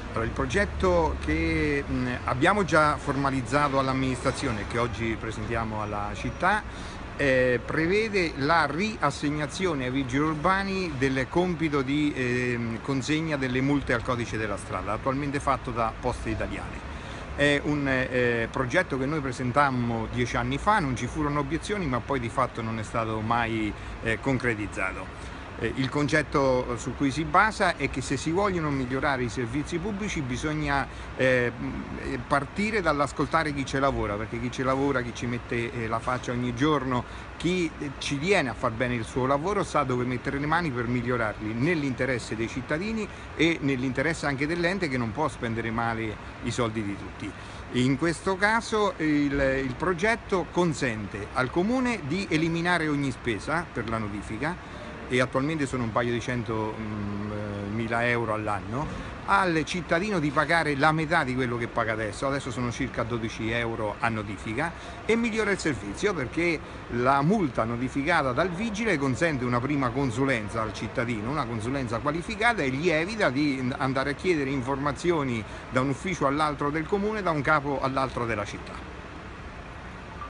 Allora, il progetto che abbiamo già formalizzato all'amministrazione, che oggi presentiamo alla città, prevede la riassegnazione ai vigili urbani del compito di consegna delle multe al codice della strada, attualmente fatto da Poste Italiane. È un progetto che noi presentammo 10 anni fa, non ci furono obiezioni, ma poi di fatto non è stato mai concretizzato. Il concetto su cui si basa è che se si vogliono migliorare i servizi pubblici bisogna partire dall'ascoltare chi ci lavora, perché chi ci lavora, chi ci mette la faccia ogni giorno, chi ci tiene a far bene il suo lavoro sa dove mettere le mani per migliorarli nell'interesse dei cittadini e nell'interesse anche dell'ente, che non può spendere male i soldi di tutti. In questo caso il progetto consente al Comune di eliminare ogni spesa per la notifica, e attualmente sono un paio di 100.000 euro all'anno, al cittadino di pagare la metà di quello che paga adesso sono circa 12 euro a notifica, e migliora il servizio perché la multa notificata dal vigile consente una prima consulenza al cittadino, una consulenza qualificata, e gli evita di andare a chiedere informazioni da un ufficio all'altro del comune, da un capo all'altro della città.